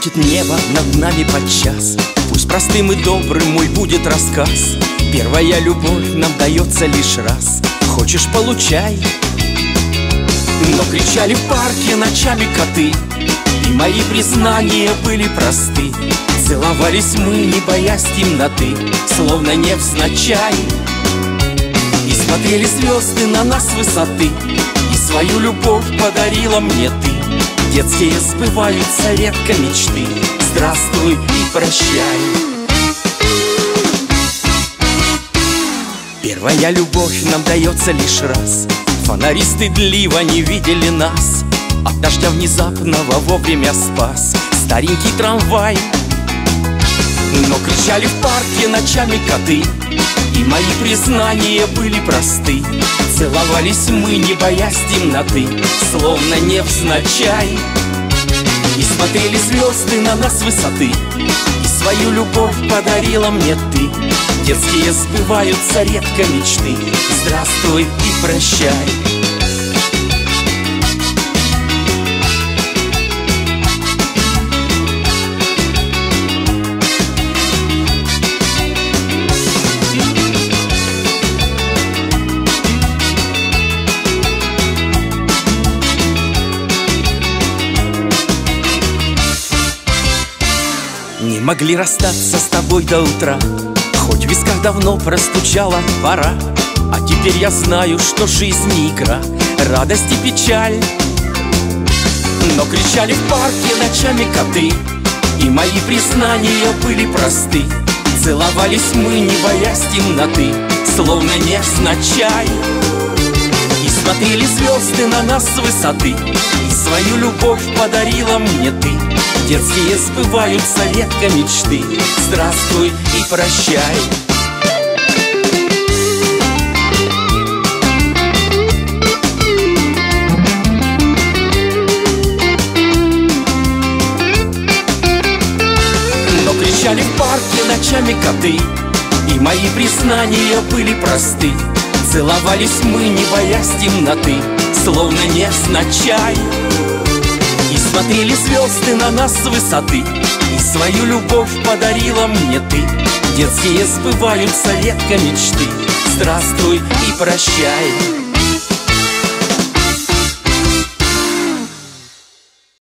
Светит небо над нами подчас, пусть простым и добрым мой будет рассказ. Первая любовь нам дается лишь раз, хочешь — получай. Но кричали в парке ночами коты, и мои признания были просты. Целовались мы, не боясь темноты, словно невзначай. И смотрели звезды на нас с высоты, и свою любовь подарила мне ты. Детские сбываются редко мечты, здравствуй и прощай. Первая любовь нам дается лишь раз, фонари стыдливо не видели нас. От дождя внезапного вовремя спас старенький трамвай. Но кричали в парке ночами коты, и мои признания были просты. Целовались мы, не боясь темноты, словно невзначай. И смотрели звезды на нас с высоты, и свою любовь подарила мне ты. Детские сбываются редко мечты, здравствуй и прощай. Не могли расстаться с тобой до утра, хоть в висках давно простучала пора. А теперь я знаю, что жизнь не игра, радость и печаль. Но кричали в парке ночами коты, и мои признания были просты. Целовались мы, не боясь темноты, словно невзначай. И смотрели звезды на нас с высоты, и свою любовь подарила мне ты. Детские сбываются редко мечты, здравствуй и прощай. Но кричали в парке ночами коты, и мои признания были просты. Целовались мы, не боясь темноты, словно невзначай. И смотрели звезды на нас с высоты, и свою любовь подарила мне ты. Детские сбываются редко мечты, здравствуй и прощай.